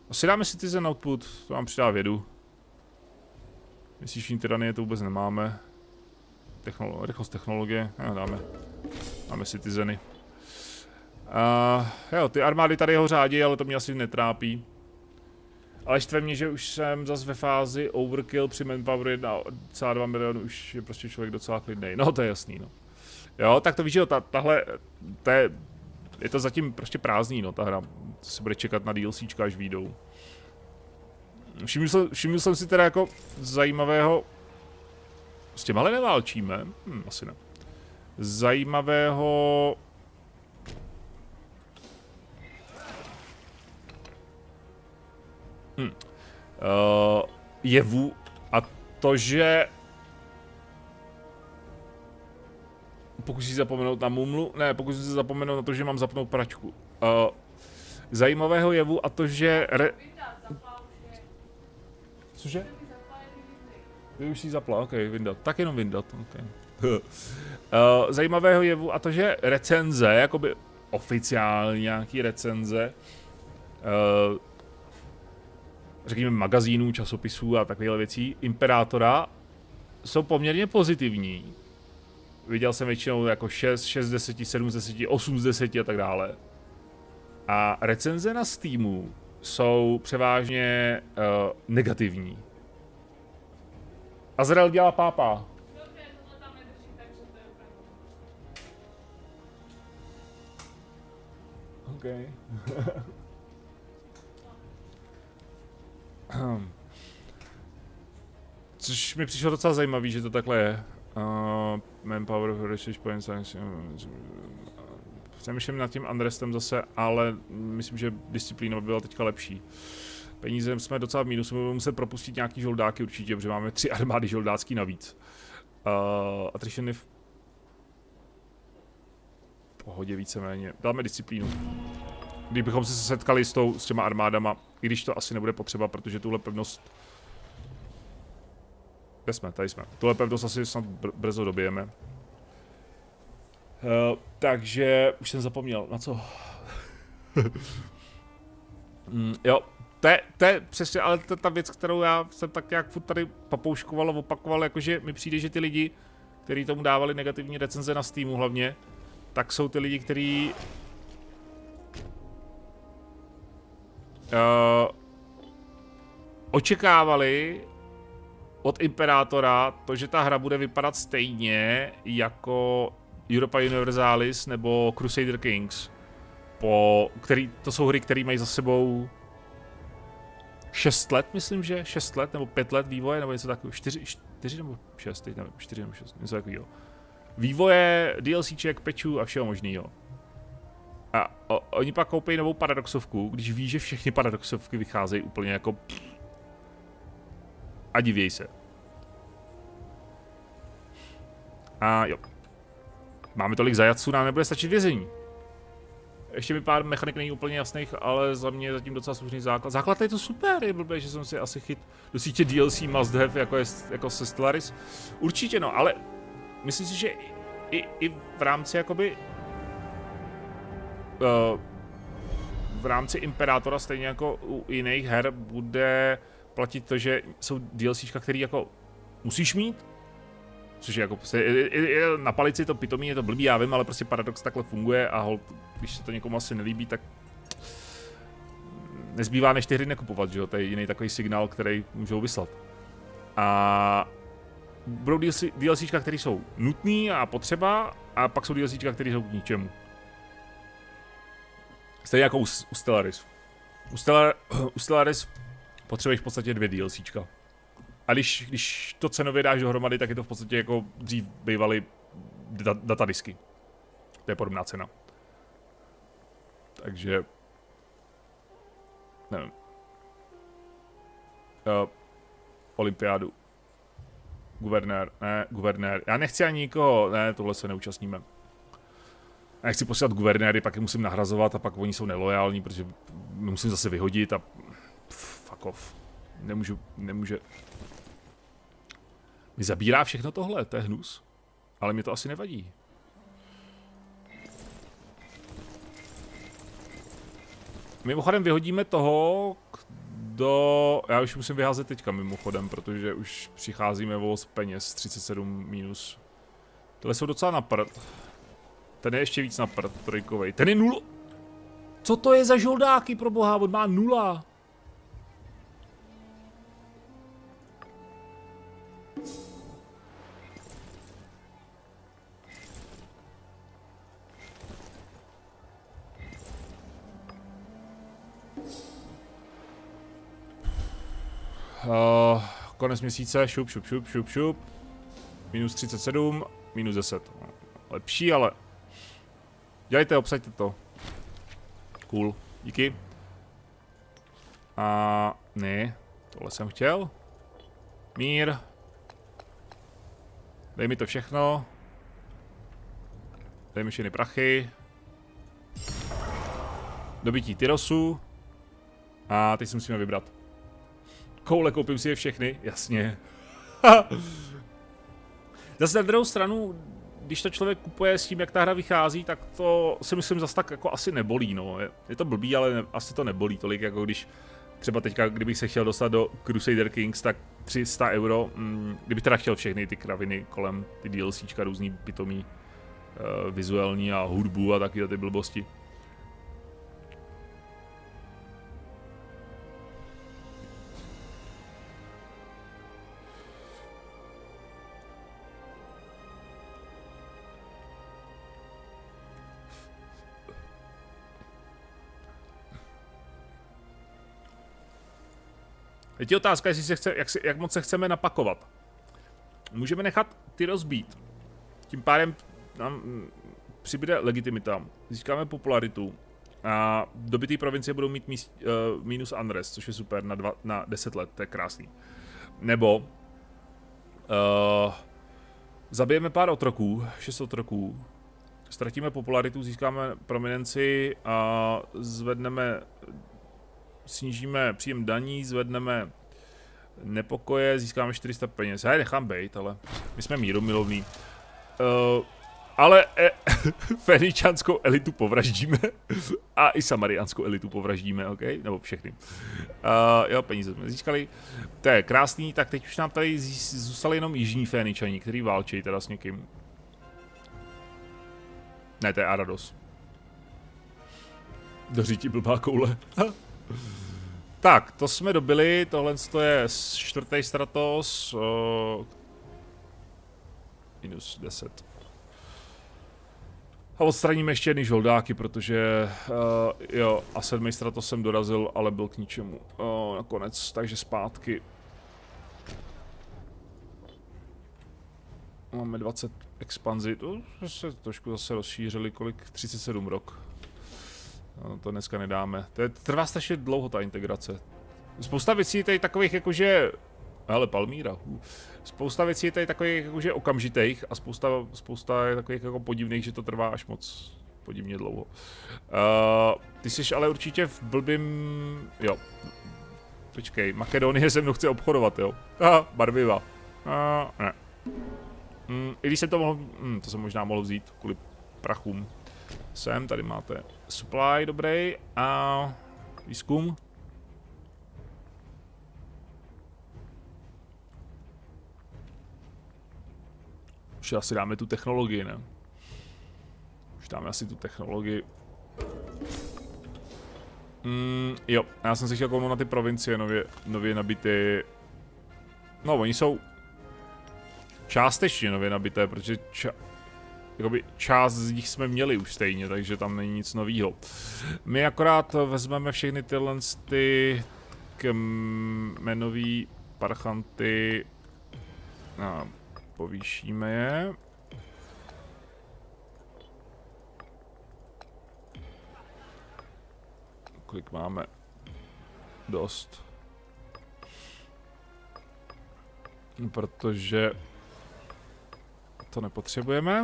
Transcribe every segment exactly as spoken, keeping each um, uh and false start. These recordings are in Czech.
Asi dáme Citizen Output, to nám přidá vědu. Měsíční tyranie to vůbec nemáme. Technolo rychlost technologie, no, dáme. Máme Citizeny. Uh, jo, ty armády tady ho řádí, ale to mě asi netrápí. Ale štve mě, že už jsem zase ve fázi overkill při manpower jedna celá dva milionu, už je prostě člověk docela klidnej. No to je jasný, no. Jo, tak to víš, že jo, ta, tahle, to je, je to zatím prostě prázdný, no, ta hra. To se bude čekat na DLCčka, až vyjdou. Všiml jsem, všiml jsem si teda jako zajímavého... S těma ale neválčíme? Hm, asi ne. Zajímavého... Hm. Uh, jevu a to, že... Pokusím se zapomenout na mumlu? Ne, pokusím se zapomenout na to, že mám zapnout pračku. Uh, zajímavého jevu a to, že... Re... Cože? Vy už si zapla, ok, vyndat. Tak jenom vyndat, ok. uh, zajímavého jevu a to, že recenze, jakoby oficiální nějaký recenze, uh, řekněme magazínů, časopisů a takovýhle věcí, Imperátora, jsou poměrně pozitivní. Viděl jsem většinou jako šest, šest z deseti, sedm z deseti, osm z deseti a tak dále. A recenze na Steamu jsou převážně uh, negativní. Azrael dělá pápa. Dobře, tohle tam nedrží, takže to je úplně. OK. Což mi přišlo docela zajímavý, že to takhle je. Uh, manpower, research points, přemýšlím nad tím Unrestem zase, ale myslím, že disciplína by byla teďka lepší. Peníze jsme docela v mínusu, budeme muset propustit nějaký žoldáky určitě, protože máme tři armády žoldácký navíc. Uh, attrition je v pohodě víceméně. Dáme disciplínu. Kdybychom se setkali s, tou, s těma armádama, i když to asi nebude potřeba, protože tuhle pevnost... Kde jsme? Tady jsme. Tuhle pevnost asi snad br brzo dobijeme. Uh, takže už jsem zapomněl, na co? mm, jo, to je, to je přesně, ale to je ta věc, kterou já jsem tak nějak furt tady papouškoval a opakoval, jakože mi přijde, že ty lidi, kteří tomu dávali negativní recenze na Steamu hlavně, tak jsou ty lidi, kteří uh, očekávali od Imperátora to, že ta hra bude vypadat stejně jako Europa Universalis nebo Crusader Kings. Po, který, to jsou hry, které mají za sebou šest let, myslím, že? šest let nebo pět let vývoje, nebo něco takového. čtyři nebo šest, teď nevím, čtyři nebo šest, něco takového. Vývoje, DLCček, patchů a všeho možného. A o, oni pak koupí novou paradoxovku, když ví, že všechny paradoxovky vycházejí úplně jako... A divěj se. A jo. Máme tolik zajatců, nám nebude stačit vězení. Ještě mi pár mechanik není úplně jasných, ale za mě je zatím docela slušný základ. Základ je to super, je blbé, že jsem si asi chyt do sítě D L C must have, jako, je, jako se Stellaris. Určitě no, ale myslím si, že i, i v rámci jakoby... Uh, v rámci Imperátora, stejně jako u jiných her, bude platit to, že jsou DLCčka, který jako musíš mít. Což je jako, je, je, je, na palici to pitomí, je to blbý, já vím, ale prostě Paradox takhle funguje a hold, když se to někomu asi nelíbí, tak nezbývá než ty hry nekupovat, že jo, to je jiný takový signál, který můžou vyslat. A budou DLCčka, které jsou nutný a potřeba, a pak jsou DLCčka, které jsou k ničemu. Stejně jako u, u Stellaris. U, Stellar, u Stellaris potřebuješ v podstatě dvě DLCčka. A když, když to cenově dáš dohromady, tak je to v podstatě jako dřív bývaly da, datadisky. To je podobná cena. Takže... Nevím. Uh, olympiádu. Guvernér, ne, guvernér. Já nechci ani nikoho, ne, tohle se neúčastníme. Já nechci posílat guvernéry, pak je musím nahrazovat a pak oni jsou nelojální, protože musím zase vyhodit a... Pff, fuck off. Nemůžu, nemůže... Mi zabírá všechno tohle, to je hnus. Ale mi to asi nevadí. Mimochodem vyhodíme toho, do... Já už musím vyházet teďka mimochodem, protože už přicházíme o peněz, třicet sedm minus. Tohle jsou docela na prd. Ten je ještě víc na prd, trojkovej. Ten je nul... Co to je za žoldáky, pro boha, on má nula. Uh, konec měsíce, šup, šup, šup, šup, šup. Minus třicet sedm, minus deset. Lepší, ale... Dělejte, obsaďte to. Cool, díky. A ne, tohle jsem chtěl. Mír. Dej mi to všechno. Dej mi všechny prachy. Dobití tyrosu. A teď si musíme vybrat. Koule, koupím si je všechny, jasně. Zase na druhou stranu, když to člověk kupuje s tím, jak ta hra vychází, tak to si myslím zase tak jako asi nebolí, no. Je, je to blbý, ale ne, asi to nebolí tolik, jako když třeba teďka, kdybych se chtěl dostat do Crusader Kings, tak tři sta euro, mm, kdybych teda chtěl všechny ty kraviny kolem, ty DLCčka, různý pitomý, uh, vizuální a hudbu a taky ty blbosti. Teď je otázka, jestli se chce, jak, se, jak moc se chceme napakovat. Můžeme nechat ty rozbít. Tím pádem nám přibude legitimita. Získáme popularitu. A dobitý provincie budou mít míst, uh, minus unrest, což je super na, dva, na deset let, to je krásný. Nebo uh, zabijeme pár otroků, šest otroků. Ztratíme popularitu, získáme prominenci a zvedneme... Snížíme příjem daní, zvedneme nepokoje, získáme čtyři sta peněz. Já je nechám bejt, ale my jsme mírumilovní. Uh, ale e, feničanskou elitu povraždíme a i samariánskou elitu povraždíme, ok? Nebo všechny. Uh, jo, peníze jsme získali. To je krásný, tak teď už nám tady zůstali jenom jižní Féničani, který válčí teda s někým. Ne, to je Arados. Doříti blbá koule. Tak, to jsme dobili, tohle je čtvrtý Stratos. Uh, minus deset. A odstraníme ještě jedny žoldáky, protože uh, jo, a sedmý Stratos jsem dorazil, ale byl k ničemu. Uh, nakonec, takže zpátky. Máme dvacet expanzi, to se trošku zase rozšířili, kolik? třicet sedm rok. No, to dneska nedáme. To je, trvá strašně dlouho ta integrace. Spousta věcí je tady takových jakože... Hele, Palmíra. Uh. Spousta věcí je tady takových jakože okamžitých a spousta, spousta je takových jako podivných, že to trvá až moc podivně dlouho. Uh, ty jsi ale určitě v blbým... Jo. Počkej, Makedonie se mnou chce obchodovat, jo. Aha, barviva. Uh, ne. Mm, I když jsem to mohl... Mm, to jsem možná mohl vzít kvůli prachům. Sem, tady máte supply, dobrý, a výzkum. Už asi dáme tu technologii, ne? Už dáme asi tu technologii. Mm, jo, já jsem si chtěl kouknout na ty provincie nově, nově nabité. No, oni jsou částečně nově nabité, protože ča jakoby část z nich jsme měli už stejně, takže tam není nic novýho. My akorát vezmeme všechny tyhle ty kmenový parchanty a povýšíme je. Kolik máme? Dost. Protože to nepotřebujeme.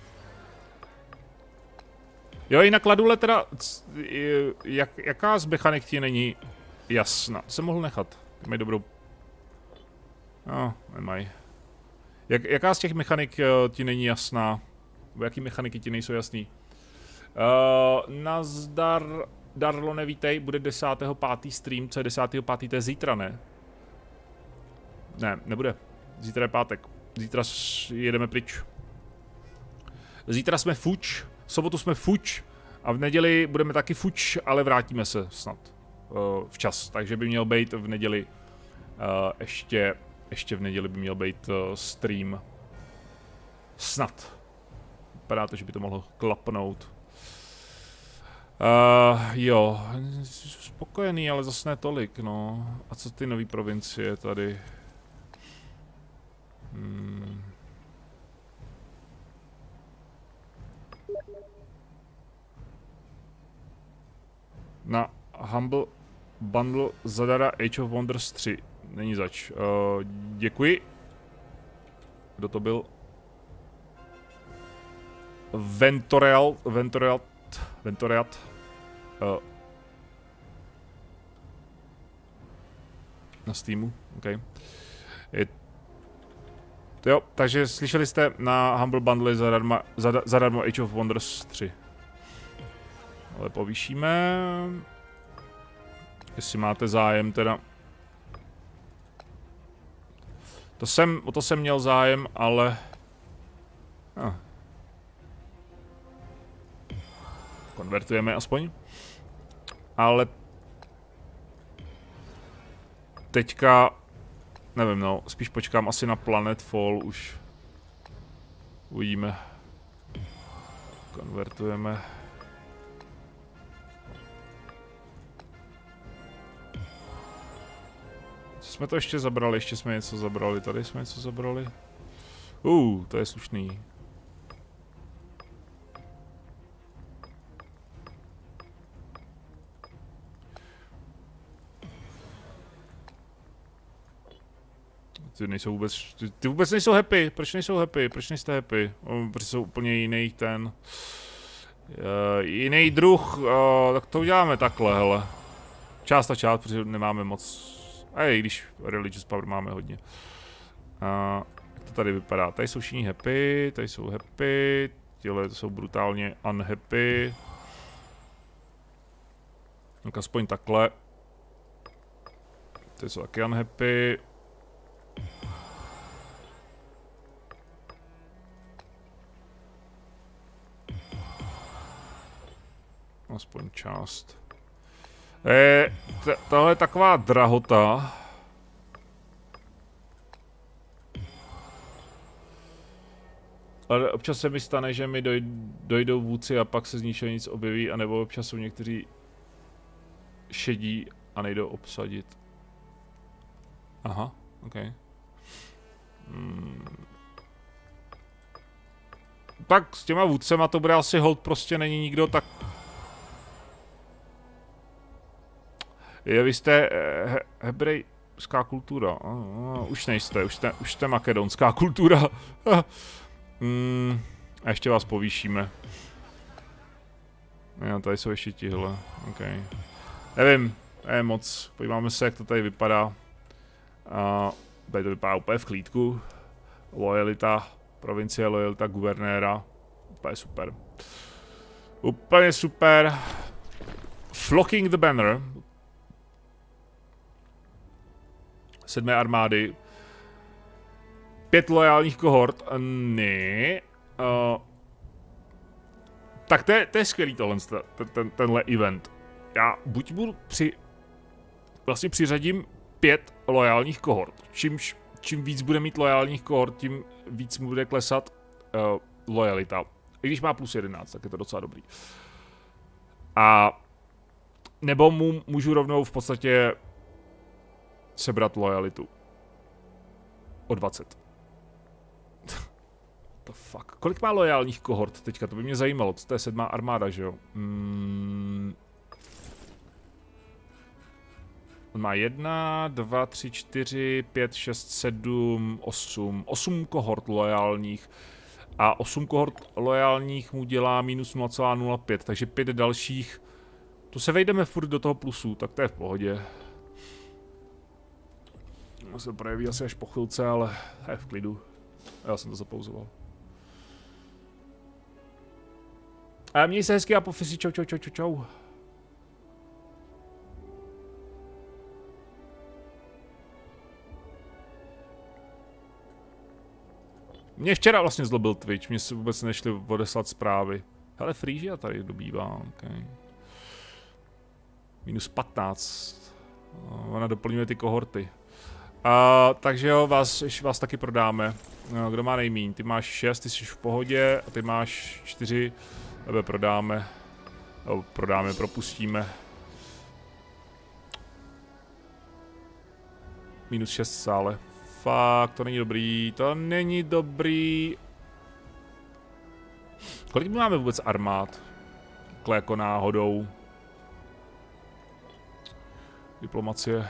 Jo, jinak Ladule teda, jak, jaká z mechanik ti není jasná? To jsem mohl nechat, ty mají dobrou... No, nemají. Jak, jaká z těch mechanik ti není jasná? Nebo jaký mechaniky ti nejsou jasný? Uh, nazdar Darlo, nevítej, bude desátého pátého stream, co je desátého pátého to je zítra, ne? Ne, nebude. Zítra je pátek. Zítra jedeme pryč. Zítra jsme fuč, v sobotu jsme fuč a v neděli budeme taky fuč, ale vrátíme se snad uh, včas, takže by měl být v neděli uh, ještě, ještě v neděli by měl být uh, stream. Snad. Vypadá to, že by to mohlo klapnout. Uh, jo, spokojený, ale zase ne tolik, no. A co ty nový provincie tady? Hmm. Na Humble Bundle zadara Age of Wonders tři. Není zač. Uh, děkuji. Kdo to byl? Ventorial, Ventorial, Ventoriat. Uh, na Steamu, OK. Je, jo, takže slyšeli jste na Humble Bundle zadarmo, zadarmo Age of Wonders tři. Ale povýšíme. Jestli máte zájem teda. To jsem, o to jsem měl zájem, ale... Ah. Konvertujeme aspoň. Ale... Teďka... Nevím, no, spíš počkám asi na Planetfall už. Uvidíme. Konvertujeme. Jsme to ještě zabrali, ještě jsme něco zabrali, tady jsme něco zabrali. Uh, to je slušný. Ty nejsou vůbec, ty, ty vůbec nejsou happy, proč nejsou happy, proč nejste happy? O, protože jsou úplně jiný ten... Uh, jiný druh, uh, tak to uděláme takhle, hele. Část a část, protože nemáme moc... A i když religious power máme hodně. A jak to tady vypadá? Tady jsou všichni happy, tady jsou happy, těhle jsou brutálně unhappy. Tak aspoň takhle. Tady jsou taky unhappy. Aspoň část. E, tohle je taková drahota. Ale občas se mi stane, že mi doj, dojdou vůdci a pak se z ničeho nic objeví, anebo občas jsou někteří šedí a nejdou obsadit. Aha, ok. Hmm. Tak s těma vůdcema to bude asi hold, prostě není nikdo tak... Je, vy jste he, hebrejská kultura. Oh, oh, už nejste, už jste, už jste makedonská kultura. mm, a ještě vás povýšíme. Jo, tady jsou ještě tihle. Okay. Nevím, je moc. Podíváme se, jak to tady vypadá. A tady to vypadá úplně v klídku. Lojalita provincie, lojalita guvernéra. Úplně super. Úplně super. Flocking the banner. Sedmé armády. Pět lojálních kohort. Ne. Uh, tak to je, to je skvělý tohle, ten, ten, tenhle event. Já buď budu při... Vlastně přiřadím pět lojálních kohort. Čímž, čím víc bude mít lojálních kohort, tím víc mu bude klesat uh, lojalita. I když má plus jedenáct, tak je to docela dobrý. A... Nebo mu můžu rovnou v podstatě sebrat lojalitu. O dvacet. What the fuck? Kolik má lojálních kohort teďka? To by mě zajímalo. To je sedmá armáda, že jo? Mm. On má jedna, dva, tři, čtyři, pět, šest, sedm, osm. Osm kohort lojálních. A osm kohort lojálních mu dělá minus nula celá nula pět. Takže pět dalších. To se vejdeme furt do toho plusu, tak to je v pohodě. To se projeví asi až po chvilce, ale je v klidu. Já jsem to zapauzoval. A měj se hezky a po fisi, čau, čau, čau, čau, čau. Mě včera vlastně zlobil Twitch, mě se vůbec nešli odeslat zprávy. Hele, Frýžia tady dobývá, okay. Minus patnáct. Ona doplňuje ty kohorty. Uh, takže jo, vás, vás taky prodáme. No, kdo má nejmíň? Ty máš šest, ty jsi v pohodě a ty máš čtyři. Tebe prodáme. No, prodáme, propustíme. Minus šest v sále. Fakt, to není dobrý, to není dobrý. Kolik my máme vůbec armád? Takhle jako náhodou. Diplomacie.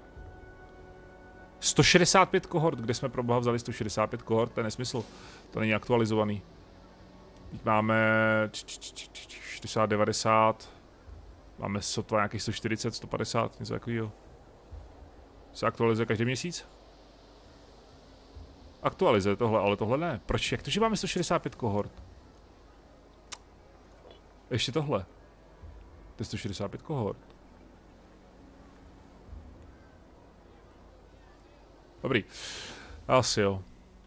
sto šedesát pět kohort, kde jsme pro boha vzali sto šedesát pět kohort, to je nesmysl. To není aktualizovaný. Teď máme čtyřicet devadesát. Máme sotva nějakých sto čtyřicet, sto padesát, něco takového. Se aktualizuje každý měsíc? Aktualizuje tohle, ale tohle ne. Proč? Jak to, že máme sto šedesát pět kohort? Ještě tohle. To je sto šedesát pět kohort. Dobrý. Asi jo.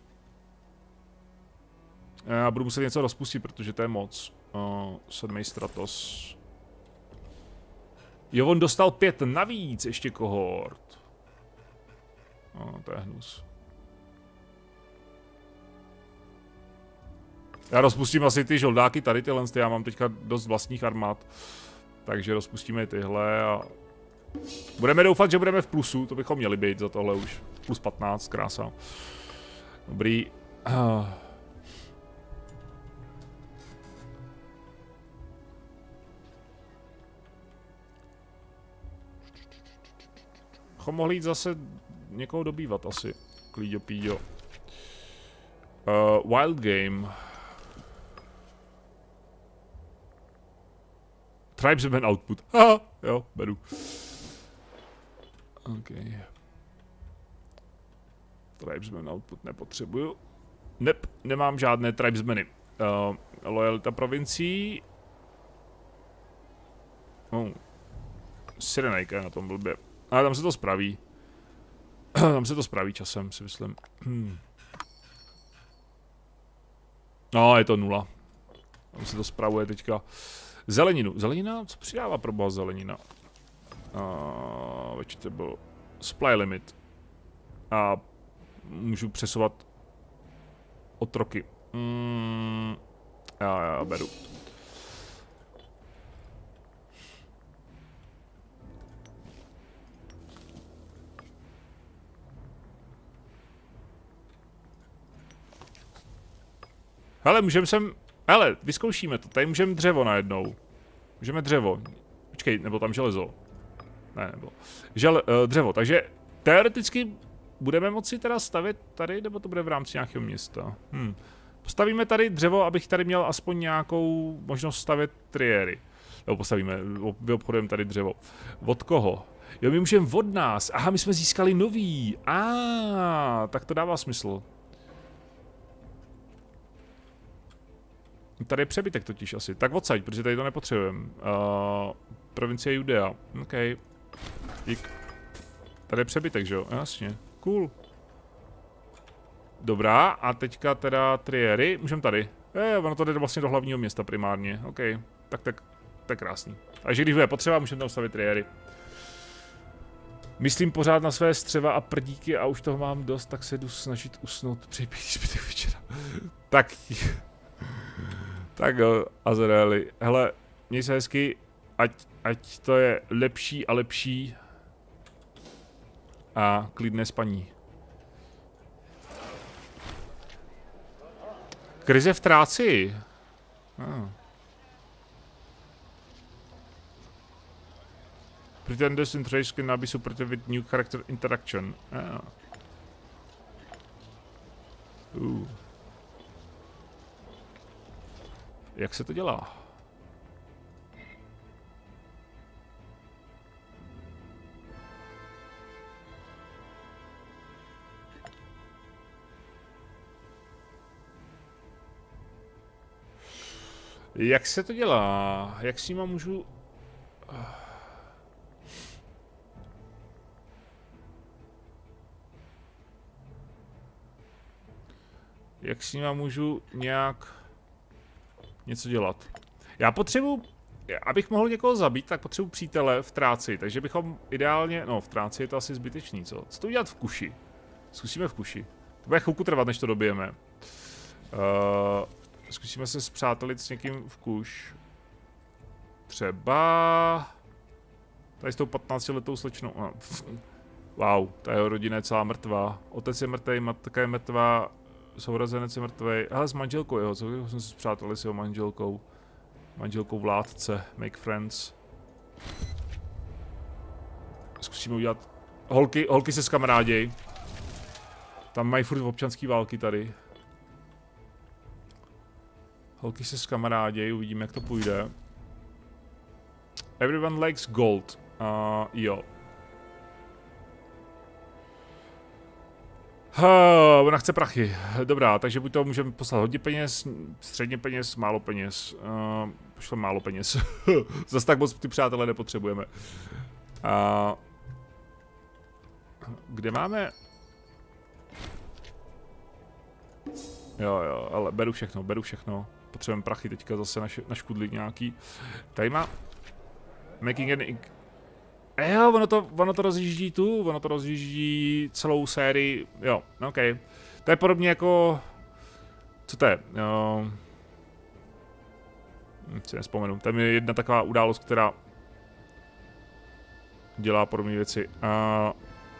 Já budu muset něco rozpustit, protože to je moc. Uh, sedmý Stratos. Jo, on dostal pět navíc ještě kohort. No, to je hnus. Já rozpustím asi ty žoldáky tady tyhle, já mám teďka dost vlastních armád. Takže rozpustíme tyhle a... Budeme doufat, že budeme v plusu, to bychom měli být za tohle už. Plus patnáct, krása. Dobrý. Bychom mohli jít zase někoho dobývat asi. Klíďo píďo. Uh, wild game. Tribesman output. Haha, jo, beru. OK. Tribesman output nepotřebuju. Nep, nemám žádné tribesmany. Uh, lojalita provincií. Oh. Sirenajka je na tom blbě. Ale tam se to spraví. Tam se to spraví časem, si myslím. No, je to nula. Tam se to spravuje teďka. Zeleninu. Zelenina? Co přidává pro boha zelenina? Uh, vegetable. Supply limit. A můžu přesovat otroky. Mm, já, já beru. Hele, můžeme sem... Hele, vyzkoušíme to. Tady můžeme dřevo najednou. Můžeme dřevo. Počkej, nebo tam železo. Ne, nebo... Žel, uh, dřevo, takže teoreticky budeme moci teda stavět tady, nebo to bude v rámci nějakého města? Hm. Postavíme tady dřevo, abych tady měl aspoň nějakou možnost stavět triéry. Nebo postavíme, vyobchodujeme tady dřevo. Od koho? Jo, my můžeme od nás. Aha, my jsme získali nový. A, ah, tak to dává smysl. Tady je přebytek totiž asi. Tak odsaď, protože tady to nepotřebujeme. Uh, provincie Judea. OK. Dík. Tady je přebytek, že jo? Jasně. Cool. Dobrá, a teďka teda triéry. Můžeme tady. Je, ono to jde vlastně do hlavního města primárně. OK. Tak, tak, tak krásný. Takže když bude potřeba, můžeme tam stavit triéry. Myslím pořád na své střeva a prdíky a už toho mám dost, tak se jdu snažit usnout. Přeji pěkný zbytek večera. Tak. Tak jo, Azraeli. Hele, měj se hezky, ať, ať to je lepší a lepší. A klidné spaní. Krize v Tráci. Ah. Pretenders in Trace can now be supported with new character interaction. Ah. Uh. Jak se to dělá? Jak se to dělá? Jak s nima můžu... Jak s nima můžu nějak něco dělat. Já potřebuji, abych mohl někoho zabít, tak potřebuji přítele v Tráci, takže bychom ideálně, no v Tráci je to asi zbytečný, co? Co to udělat v Kuši? Zkusíme v Kuši. To bude chvilku trvat, než to dobijeme. Uh, zkusíme se spřátelit s někým v Kuš. Třeba... Tady s tou patnáctiletou slečnou. No. Wow, ta jeho rodina je celá mrtvá. Otec je mrtvý, matka je mrtvá, sourozenec je mrtvý. Hele, s manželkou jeho, co jsme se spřátelili s jeho manželkou. Manželkou vládce, make friends. Zkusíme udělat... Holky, holky se skamaráděj. Tam mají furt občanský války tady. Holky se skamaráděj, uvidíme, jak to půjde. Everyone likes gold. Uh, jo. Uh, ona chce prachy. Dobrá, takže buď to můžeme poslat hodně peněz, středně peněz, málo peněz. Uh, pošlem málo peněz. Zas tak moc ty přátelé nepotřebujeme. Uh, kde máme... Jo, jo, ale beru všechno, beru všechno. Potřebujeme prachy teďka zase na, na škudlík nějaký. Tady má... Making an... Jo, ono to, ono to rozjíždí tu, ono to rozjíždí celou sérii, jo, ok. To je podobně jako... Co to je? Jo... Si nespomenu, tam je jedna taková událost, která... dělá podobné věci. Uh...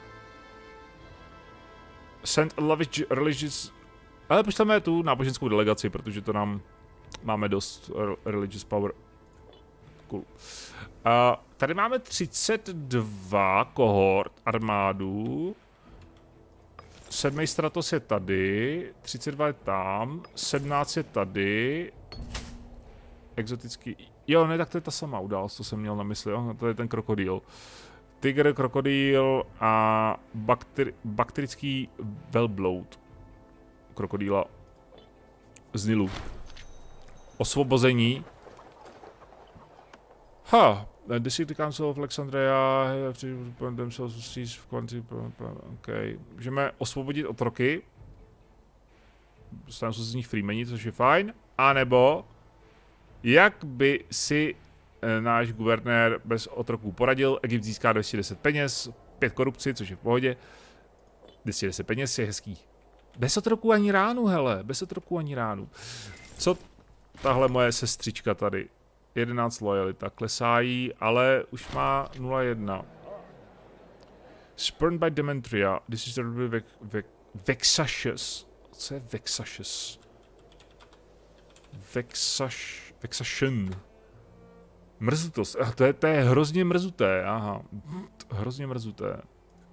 Send a lavish religious... Ale pošleme tu náboženskou delegaci, protože to nám... Máme dost religious power. Cool. Uh, tady máme třicet dva kohort armádu. sedmý Stratos je tady, třicet dva je tam, sedmnáct je tady. Exotický... Jo, ne, tak to je ta samá událost, co jsem měl na mysli, jo? To je ten krokodýl. Tiger, krokodýl a bakteri bakterický velbloud. Krokodýla z Nilu. Osvobození. Ha, huh. District Council of Alexandria themselves v quantity. Okay. Můžeme osvobodit otroky. Dostanou se z nich freemeni, což je fajn. A nebo jak by si e, náš guvernér bez otroků poradil? Egypt získá dvě stě deset peněz, pět korupci, což je v pohodě. dvě stě deset peněz je hezký. Bez otroků ani ránu, hele, bez otroků ani ránu. Co tahle moje sestřička tady? jedenáct lojalita, klesá jí, ale už má nula jedna. Spurned by Demetria, this is terribly ve ve vexatious. Co je vexatious? Vexaš... Vexation. Mrzutost, ah, to, je, to je hrozně mrzuté, aha. Hrozně mrzuté.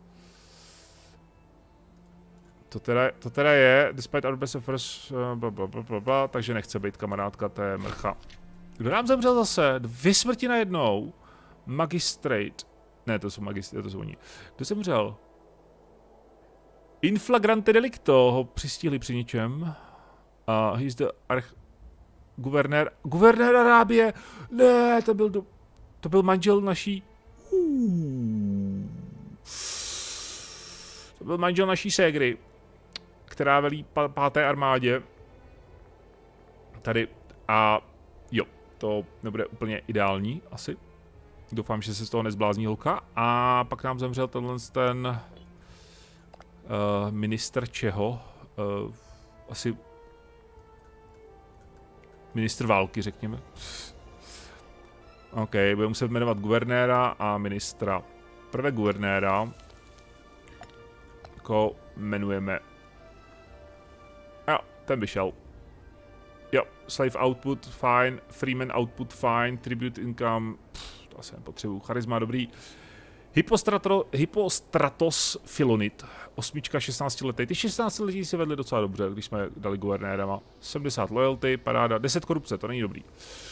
To teda, to teda je, despite our best efforts, bla, bla, bla, bla, bla, takže nechce být kamarádka, to je mrcha. Kdo nám zemřel zase? Dvě smrti najednou. Magistrate. Ne, to jsou magistrate, to jsou oni. Kdo zemřel? Inflagrante delicto ho přistihli při ničem. A uh, he's the arch... Guvernér... Guvernér Arábie! Ne, to byl do... To byl manžel naší... Uh. To byl manžel naší ségry, která velí páté armádě. Tady. A jo. To nebude úplně ideální, asi. Doufám, že se z toho nezblázní holka. A pak nám zemřel tenhle ten... Uh, minister čeho? Uh, asi... Ministr války, řekněme. OK, budeme muset jmenovat guvernéra a ministra. Prvé guvernéra. Jako jmenujeme... Jo, ten by šel. Jo, slave output, fine, freeman output, fine, tribute income, pff, to asi nepotřebuji, charisma, dobrý. Hypostratos Filonit, osmička šestnáct letý, ty šestnáct letí si vedli docela dobře, když jsme dali guvernérama. sedmdesát loyalty, paráda, deset korupce, to není dobrý.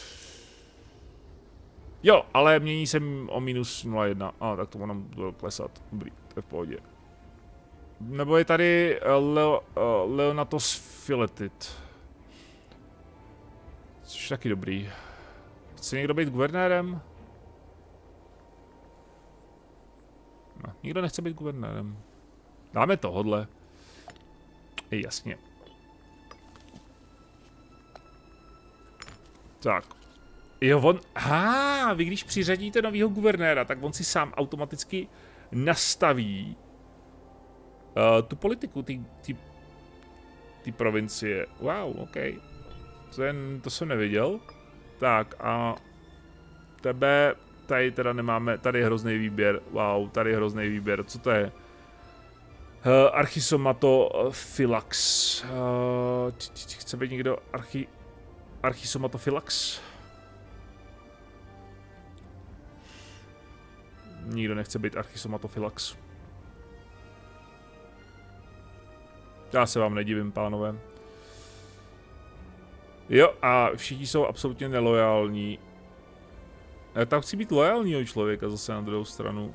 Jo, ale mění se o minus nula jedna, a ah, tak to mám bude klesat, dobrý, to je v pohodě. Nebo je tady Leo, uh, Leonatos Filetit. Což je taky dobrý. Chce někdo být guvernérem? No, nikdo nechce být guvernérem. Dáme tohodle. Ej, jasně. Tak. Jo, on... Aha, vy když přiřadíte novýho guvernéra, tak on si sám automaticky nastaví uh, tu politiku, ty, ty, ty provincie. Wow, OK. To, jen, to jsem neviděl. Tak a tebe tady teda nemáme, tady je hrozný výběr. Wow, tady je hrozný výběr. Co to je? Uh, Archisomatophylax. Uh, chce být někdo archi... Archisomatophylax? Nikdo nechce být Archisomatophylax. Já se vám nedivím, pánové. Jo, a všichni jsou absolutně nelojální. Já tam chci být lojálního člověka zase na druhou stranu.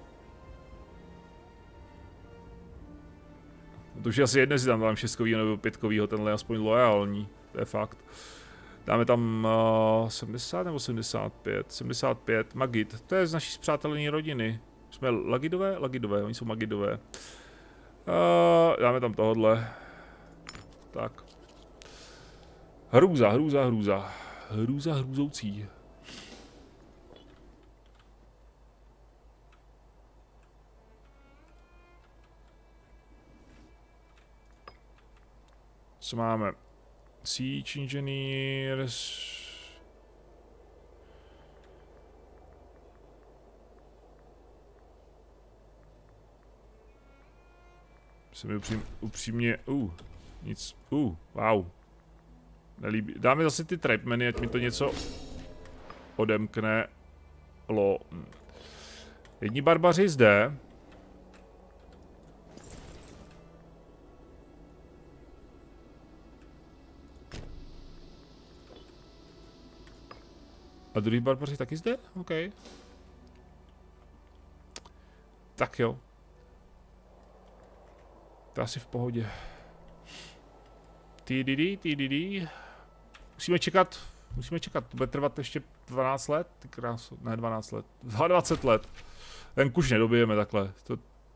To už je asi jedno, jestli tam dám šestkovýho nebo pětkovýho, tenhle je aspoň lojální. To je fakt. Dáme tam uh, sedmdesát nebo sedmdesát pět? sedmdesát pět, Magid. To je z naší spřátelené rodiny. Jsme Lagidové? Lagidové, oni jsou Magidové. Uh, dáme tam tohodle. Tak. Hrůza, hrůza, hrůza. Hrůza hrůzoucí. Co máme? Siege Engineers. Se mi upřím, upřímně, uh, nic, uh, wow. Nelíbí. Dáme zase ty trapmany, ať mi to něco odemkne. Lo. Jedni barbaři zde. A druhý barbaři taky zde? OK. Tak jo. To je asi v pohodě. Tididi, tididi. Musíme čekat, musíme čekat, to bude trvat ještě dvanáct let, ty krásu, ne dvanáct let, dvacet let. Ten kuš nedobijeme takhle. To...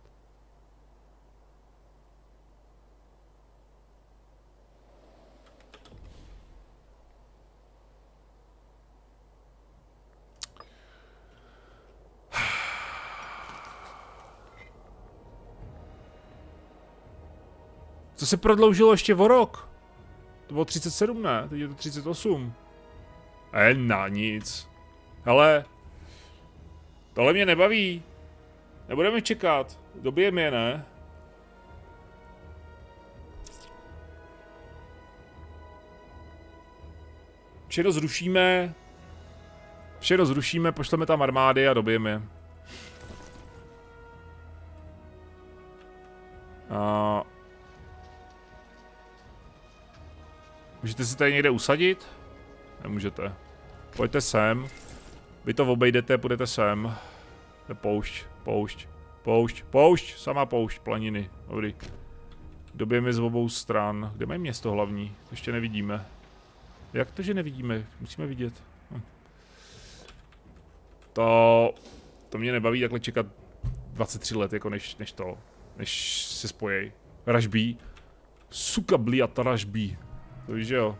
To se prodloužilo ještě o rok. To bylo třicet sedm, ne? Teď je to třicet osm. E, na nic. Hele. Tohle mě nebaví. Nebudeme čekat. Dobijeme je, ne? Všechno zrušíme. Všechno zrušíme, pošleme tam armády a dobijeme je. A... Můžete si tady někde usadit? Nemůžete. Pojďte sem. Vy to obejdete, půjdete sem. To je poušť, poušť, poušť, poušť, sama poušť, planiny. Dobrý. Dobijeme z obou stran. Kde mají město hlavní? To ještě nevidíme. Jak to, že nevidíme? Musíme vidět. Hm. To... To mě nebaví takhle čekat dvacet tři let, jako než, než to. Než se spojej. Ražbí. Suka bliata ražbí. To víš, že jo.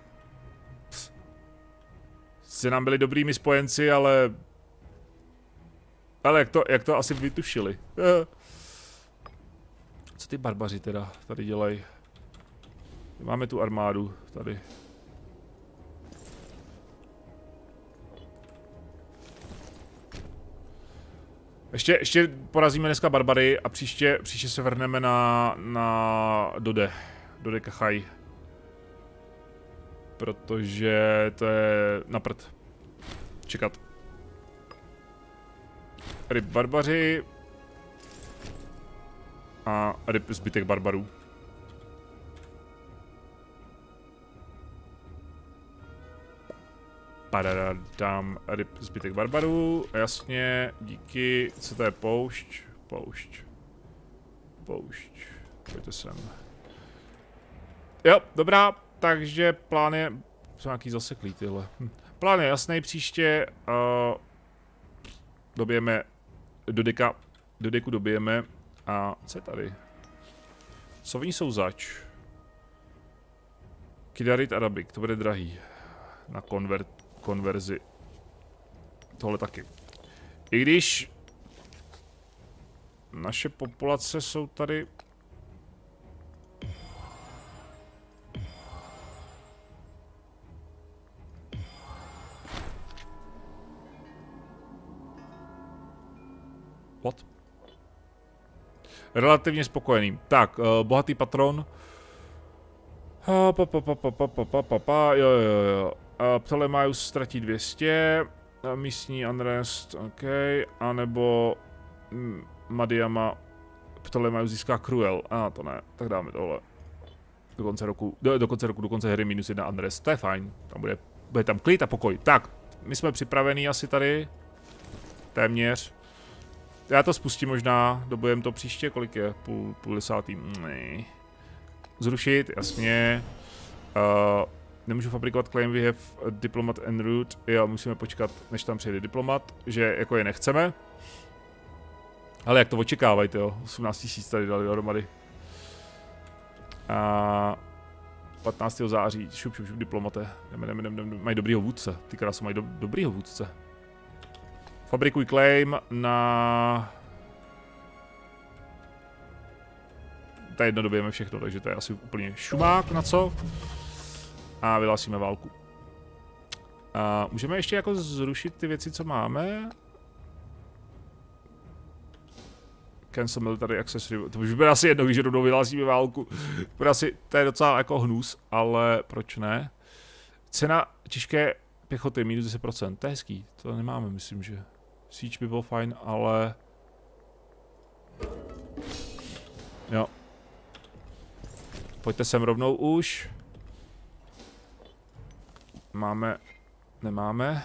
Jste nám byli dobrými spojenci, ale... Ale jak to, jak to asi vytušili. Co ty barbaři teda tady dělají? Máme tu armádu tady. Ještě, ještě porazíme dneska barbary a příště, příště se vrhneme na, na Dode. Dode Kachaj. Protože to je na prd. Čekat. Ryb barbaři. A ryb zbytek barbarů. Padadadám, ryb zbytek barbarů. Jasně, díky. Co to je? Poušť. Poušť. Poušť. Pojďte sem. Jo, dobrá. Takže plán je... Jsou nějaký zaseklý tyhle. Hm. Plán je jasný, příště uh, dobijeme do deka, do deku dobijeme a co je tady? Co oni jsou zač? Kidarit Arabik, to bude drahý. Na konvert, konverzi. Tohle taky. I když naše populace jsou tady... What? Relativně spokojený. Tak, uh, bohatý patron. Uh, pa, pa, pa, pa, pa, pa, pa, pa, pa, jo, jo, jo. Uh, Ptolemaios ztratí dvě stě. Uh, místní unrest, OK. A nebo mm, Madiama Ptolemaios získá Cruel. A ah, to ne, tak dáme tohle. Do konce roku, do, do konce roku, do konce hry minus jedna unrest, to je fajn. Tam bude, bude tam klid a pokoj. Tak, my jsme připravení asi tady. Téměř. Já to spustím možná, dobujem to příště, kolik je? Půl, půl desátý. Ne. Zrušit, jasně. Uh, nemůžu fabrikovat claim, we have a diplomat en route. Jo, musíme počkat, než tam přijde diplomat, že jako je nechceme. Ale jak to očekávajte, jo, osmnáct tisíc tady dali dohromady. A patnáctého září, šup, šup, šup, diplomate. Jdeme, jdeme, jdeme, jdeme. Mají dobrýho vůdce, ty krásy mají do, dobrýho vůdce. Fabrikuj claim na... Tady jedno dobijeme všechno, takže to je asi úplně šumák na co. A vyhlásíme válku. A můžeme ještě jako zrušit ty věci, co máme. Cancel military accessory, to už bude asi jedno, že rovnou vyhlásíme válku. Bude asi, to je docela jako hnus, ale proč ne? Cena těžké pěchoty minus deset procent, to je hezký, to nemáme, myslím, že. Siege by byl fajn, ale... Jo. Pojďte sem rovnou už. Máme... Nemáme.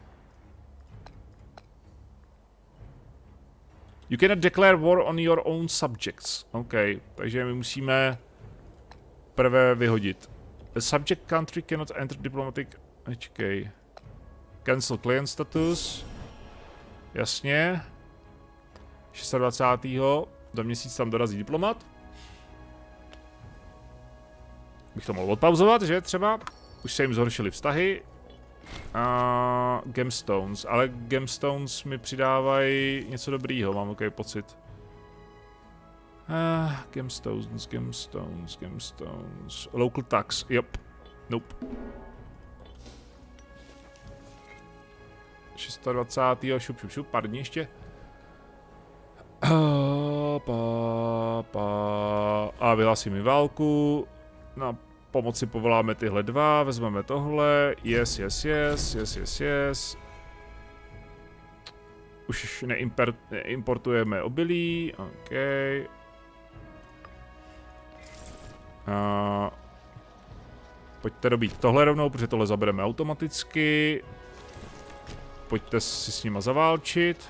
You cannot declare war on your own subjects. OK, takže my musíme prvé vyhodit. A subject country cannot enter diplomatic... Počkej. Cancel client status. Jasně. dvacátého šestého do měsíc tam dorazí diplomat. Bych to mohl odpauzovat, že třeba? Už se jim zhoršily vztahy. A gemstones, ale gemstones mi přidávají něco dobrýho, mám takový pocit. Ah, gemstones, gemstones, gemstones. Local tax, yep. Nope. dvacátého šestého šup, šup, šup, pár dní ještě. Pa, pa. A vyhlásí mi válku. Na pomoci povoláme tyhle dva, vezmeme tohle. Yes, yes, yes, yes, yes, yes. Už neimportujeme obilí, OK. A pojďte dobít tohle rovnou, protože tohle zabereme automaticky. Pojďte si s nima zaválčit.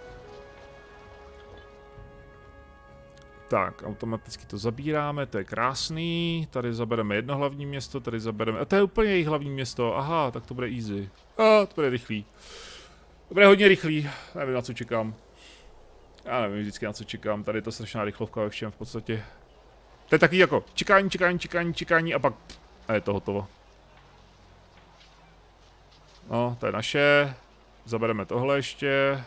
Tak, automaticky to zabíráme, to je krásný. Tady zabereme jedno hlavní město, tady zabereme... A to je úplně jejich hlavní město, aha, tak to bude easy. A, to bude rychlý. To bude hodně rychlý, nevím, na co čekám. Já nevím vždycky, na co čekám, tady je to strašná rychlovka ve všem v podstatě. To je takový jako čekání, čekání, čekání, čekání a pak... A je to hotovo. No, to je naše. Zabereme tohle ještě.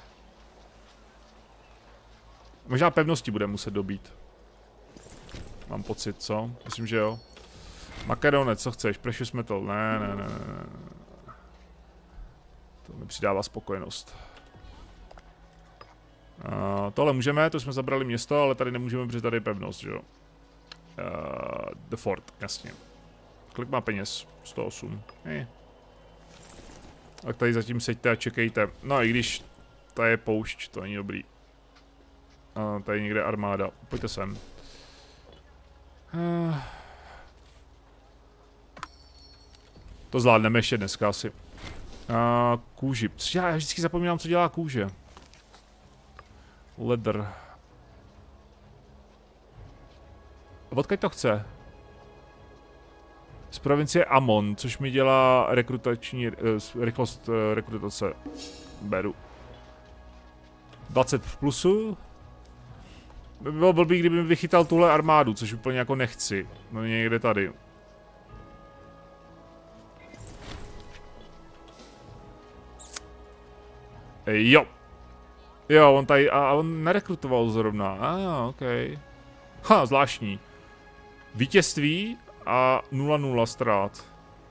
Možná pevnosti bude muset dobít. Mám pocit, co? Myslím, že jo. Makedonec, co chceš? Precious metal? Ne, ne, ne, ne. To mi přidává spokojenost. Uh, tohle můžeme, to jsme zabrali město, ale tady nemůžeme, protože tady je pevnost, že jo. Uh, the fort, jasně. Kolik má peněz? sto osm. Hey. Tak tady zatím seďte a čekejte. No i když to je poušť, to není dobrý. Uh, tady někde armáda. Pojďte sem. Uh, to zvládneme ještě dneska asi. Uh, kůži. Já vždycky zapomínám, co dělá kůže. Leather. Odkud to chce? Z provincie Amon, což mi dělá rekrutační, uh, rychlost uh, rekrutace. Beru. dvacet v plusu. By bylo blbý, kdyby mi vychytal tuhle armádu, což úplně jako nechci. No někde tady. Jo. Jo, on tady, a on nerekrutoval zrovna. A, ah, ok. Ha, zvláštní. Vítězství a nula nula ztrát.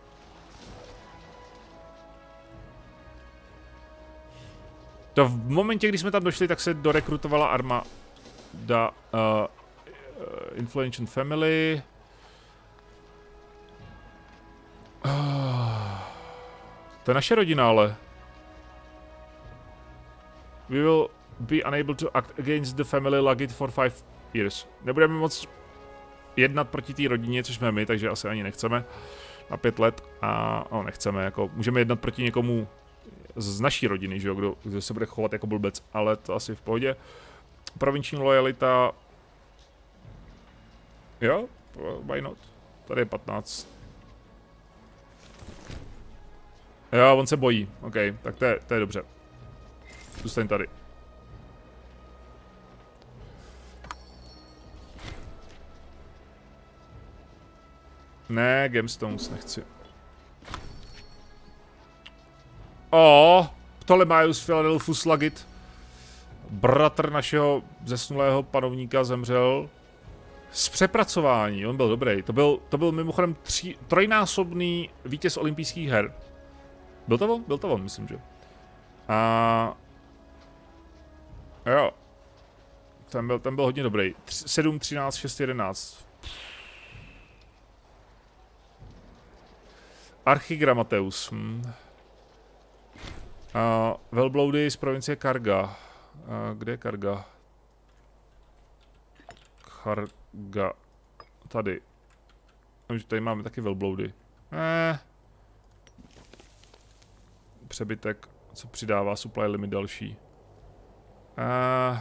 To v momentě, kdy jsme tam došli, tak se dorekrutovala armáda uh, uh, Influential Family. Uh, to je naše rodina, ale. We will be unable to act against the family Lagit for five years. Nebudeme moc jednat proti té rodině, což jsme my, takže asi ani nechceme. Na pět let a no, nechceme, jako můžeme jednat proti někomu z naší rodiny, že jo, kdo, kdo se bude chovat jako blbec, ale to asi v pohodě. Provinční lojalita. Jo, why not? Tady je patnáct. Jo, on se bojí, ok, tak to je, to je dobře. Zůstaň tady. Ne, Gemstones nechci. O, Ptolemaios Philadelphus Lagit. Bratr našeho zesnulého panovníka zemřel. Z přepracování, on byl dobrý. To byl, to byl mimochodem tři, trojnásobný vítěz olympijských her. Byl to on? Byl to on, myslím, že. A... Jo. Ten byl, ten byl hodně dobrý. sedm, třináct, šest, jedenáct. Archigrammateus. Hm. A velbloudy z provincie Karga. A kde je Karga? Karga. Tady. Tady máme taky velbloudy. Eh. Přebytek, co přidává supply limit další. Uh,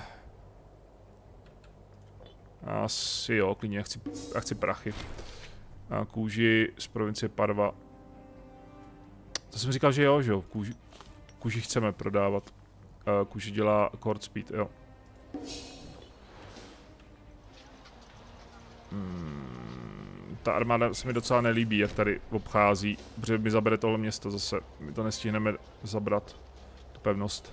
asi jo, klidně, já chci, já chci prachy. A kůži z provincie Parva. To jsem říkal, že jo, že jo, kůži, kůži chceme prodávat. Uh, kůži dělá Court Speed, jo. Hmm, ta armáda se mi docela nelíbí, jak tady obchází, protože mi zabere tohle město zase. My to nestihneme zabrat, tu pevnost.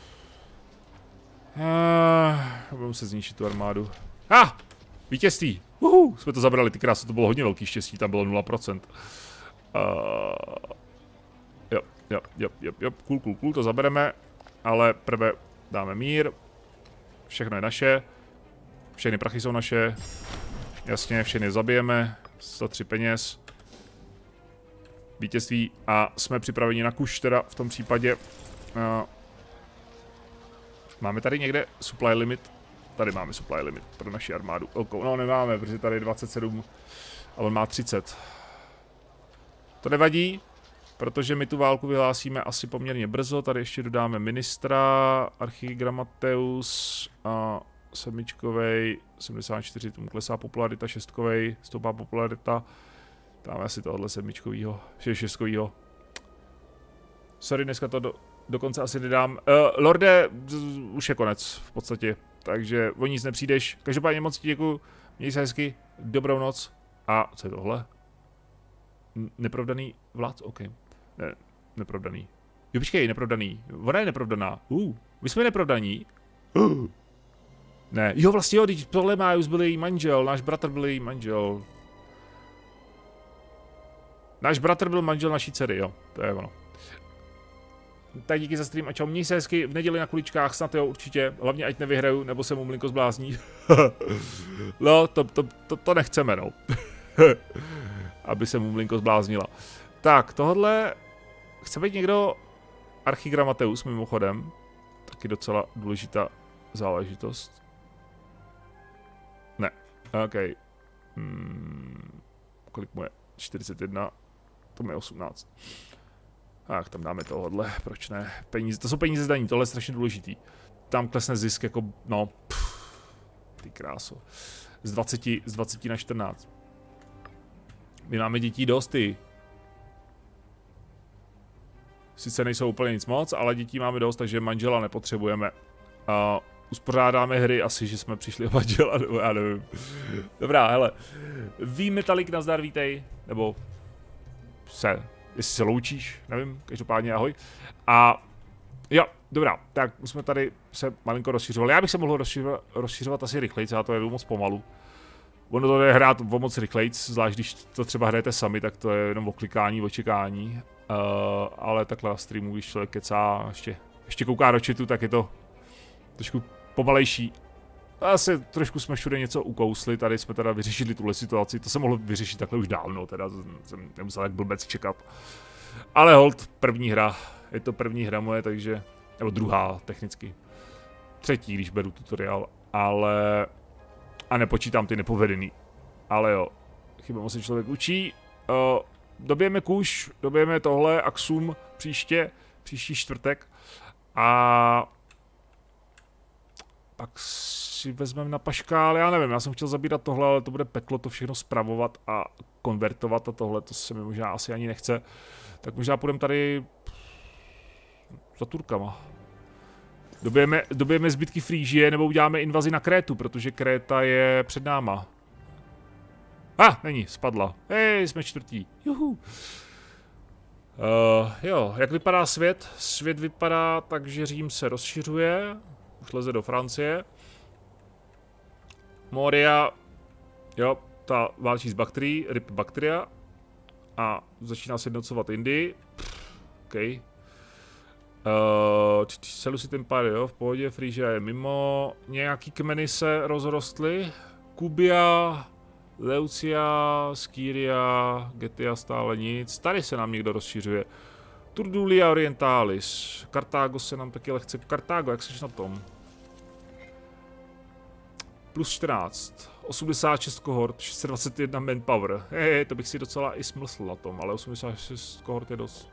Uh, budu muset zničit tu armádu. Ah! Vítězství! Uhu, jsme to zabrali, ty krásy, to bylo hodně velký štěstí, tam bylo nula procent. Uh, jo, jo, jo, jo, jo, cool, cool, cool, to zabereme, ale prvé dáme mír. Všechno je naše. Všechny prachy jsou naše. Jasně, všechny zabijeme. sto tři peněz. Vítězství a jsme připraveni na kuš teda v tom případě. Uh, Máme tady někde supply limit? Tady máme supply limit pro naši armádu. No nemáme, protože tady je dvacet sedm a on má třicet. To nevadí, protože my tu válku vyhlásíme asi poměrně brzo. Tady ještě dodáme ministra, Archigrammateus a sedmičkovej, sedmdesát čtyři, tomu klesá popularita, šestkovej, stoupá popularita. Dáme asi tohle sedmičkovýho, šestkovýho. Sorry, dneska to do... Dokonce asi nedám. Uh, Lorde, už je konec v podstatě, takže o nic nepřijdeš. Každopádně moc ti děkuju, měj se hezky, dobrou noc. A co je tohle? N nepravdaný vlád? OK. Ne, nepravdaný. Jo, počkej, nepravdaný. Ona je nepravdaná. Uh, my jsme nepravdaní. Uh. Ne, jo, vlastně jo, teď Ptolemaios byl její manžel, náš bratr byl její manžel. Náš bratr byl manžel naší dcery, jo, to je ono. Tak díky za stream a čau, měj se hezky v neděli na kuličkách, snad jo, určitě, hlavně ať nevyhraju, nebo se mu mlinko zblázní. No, to, to, to, to nechceme, no. Aby se mu mlinko zbláznila. Tak, tohle, chce být někdo Archigrammateus mimochodem, taky docela důležitá záležitost. Ne, OK. Hmm, kolik mu je? čtyřicet jedna, to je osmnáct. Ach, tam dáme tohle, proč ne? Peníze, to jsou peníze z daní, tohle je strašně důležitý. Tam klesne zisk jako, no, pff, ty kráso. Z dvaceti, z dvaceti na čtrnáct. My máme dětí dost, ty. Sice nejsou úplně nic moc, ale dětí máme dost, takže manžela nepotřebujeme. A uspořádáme hry, asi, že jsme přišli o manžela, nebo já nevím. Dobrá, hele. Ví Metalik, nazdar, vítej, nebo se... Jestli se loučíš, nevím, každopádně ahoj. A jo, Dobrá, tak jsme tady se malinko rozšiřovali. Já bych se mohl rozšiřovat, rozšiřovat asi rychleji, já to jedu moc pomalu. Ono to je hrát o moc rychleji, zvlášť když to třeba hrajete sami, tak to je jenom o klikání, o čekání. Uh, ale takhle na streamu, když člověk kecá, ještě, ještě kouká do chatu, tak je to trošku pomalejší. Asi trošku jsme všude něco ukousli, tady jsme teda vyřešili tuhle situaci, to se mohlo vyřešit takhle už dávno, teda jsem nemusel tak blbec čekat. Ale hold, první hra, je to první hra moje, takže, nebo druhá technicky. Třetí, když beru tutoriál, ale, a nepočítám ty nepovedený. Ale jo, chybama se člověk učí. Uh, dobijeme kuš, dobijeme tohle, Axum příště, příští čtvrtek. A pak si vezmeme na paškál, já nevím, já jsem chtěl zabírat tohle, ale to bude peklo to všechno spravovat a konvertovat a tohle, to se mi možná asi ani nechce. Tak možná půjdeme tady za Turkama. Dobijeme, dobijeme zbytky Frížie nebo uděláme invazi na Krétu, protože Kréta je před náma. A, ah, není, spadla. Hej, jsme čtvrtí. Juhu. Uh, jo, jak vypadá svět? Svět vypadá tak, že Řím se rozšiřuje. Už leze do Francie. Moria, jo, ta válčí s bakterií, ryb bakteria. A začíná se jednocovat Indii. OK. Uh, Seleucid Empire, jo, v pohodě, Frížia je mimo. Nějaký kmeny se rozrostly. Kubia, Leucia, Skýria, Getia stále nic. Tady se nám někdo rozšiřuje. Turdulia Orientalis. Kartágo se nám taky lehce... Kartágo, jak seš na tom? Plus čtrnáct. osmdesát šest kohort, šest set dvacet jedna manpower. Hej, to bych si docela i smysl na tom, ale osmdesát šest kohort je dost.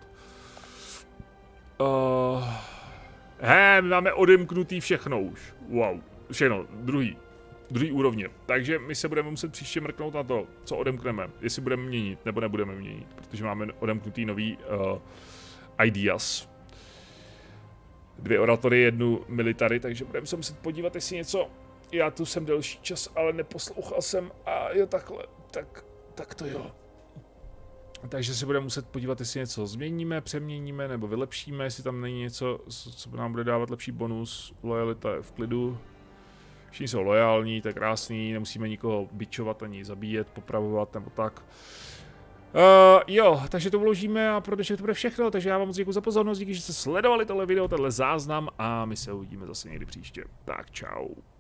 Uh, he, my máme odemknutý všechno už. Wow, všechno, druhý. Druhý úrovně. Takže my se budeme muset příště mrknout na to, co odemkneme. Jestli budeme měnit, nebo nebudeme měnit. Protože máme odemknutý nový uh, ideas. Dvě oratory, jednu military, takže budeme se muset podívat, jestli něco... Já tu jsem delší čas, ale neposlouchal jsem a jo takhle, tak, tak to jo. Takže se budeme muset podívat, jestli něco změníme, přeměníme nebo vylepšíme, jestli tam není něco, co nám bude dávat lepší bonus. Lojalita je v klidu. Všichni jsou lojální, to je krásný, nemusíme nikoho bičovat ani zabíjet, popravovat nebo tak. Uh, jo, takže to vložíme a pro dnešek to bude všechno, takže já vám moc děkuji za pozornost, díky, že jste sledovali tohle video, tenhle záznam a my se uvidíme zase někdy příště. Tak čau.